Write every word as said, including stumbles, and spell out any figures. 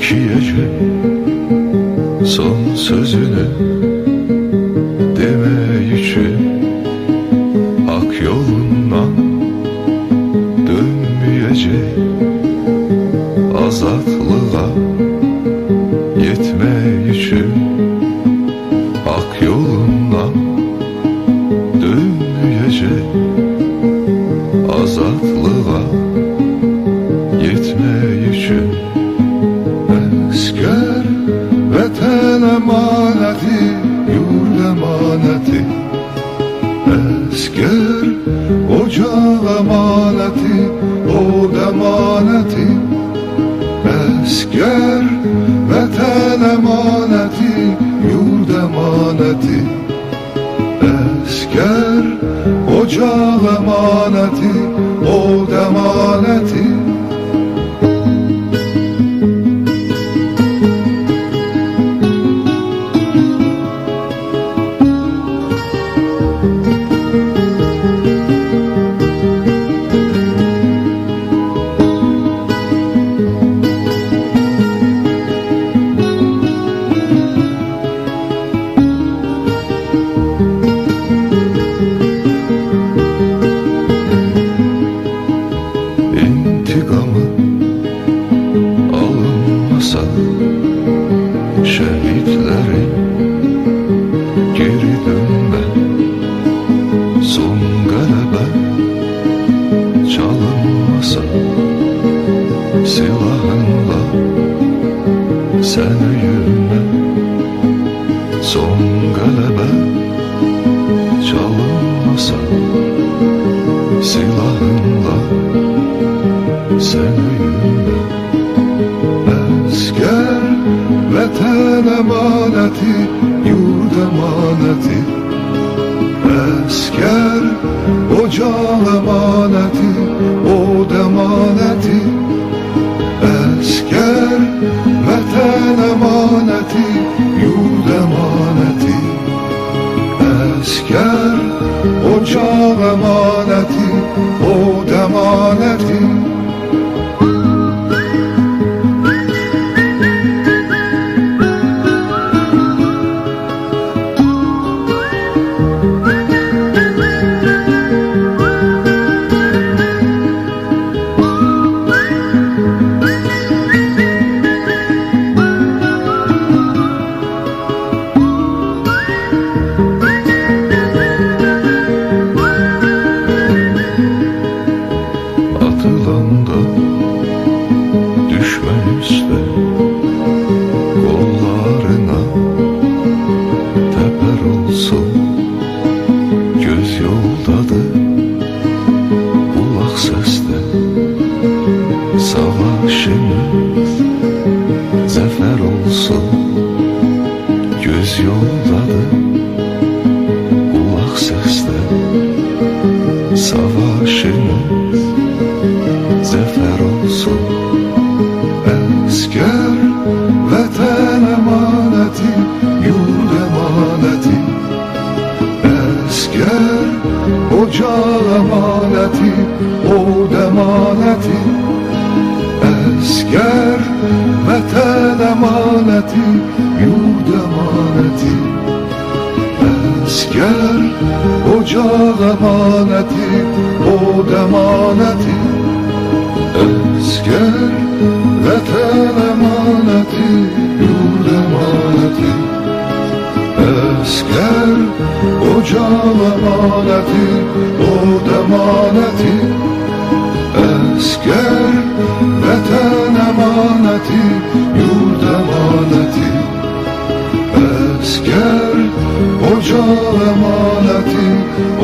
gece son sözünü demeyişi, hak yolundan dönmeyecek, azatlığa yetmeyişi, hak yolundan dönmeyecek, azatlığa yetmeyişi. Esker vatan emaneti, yurt emaneti, esker ocak emaneti, od emaneti, esker vatan emaneti, yurt emaneti, esker ocak emaneti, od emaneti. İntikamı alınmasa şehitlerin geri dönme, son galebe çalınmasa silahınla sen yürüme, son galebe çalınmasa silahınla sen yürüme. Esker vatan emaneti, yurt emaneti, esker ocak emaneti, od emaneti, esker vatan emaneti, yurt emaneti, esker ocak emaneti, od emaneti. Atılanda düşman üstte, kollarına teper olsun, göz yoldadır, kulak seste, savaşımız zafer olsun, göz yoldadır, kulak seste, savaşımız zafer olsun. Esker vatan emaneti, yurt emaneti, esker ocak emaneti, od emaneti, esker vatan emaneti, yurt emaneti, esker ocak emaneti, od emaneti, esker vatan emaneti, yurt emaneti, esker ocak emaneti, od emaneti, esker vatan emaneti, yurt emaneti, esker ocak emaneti,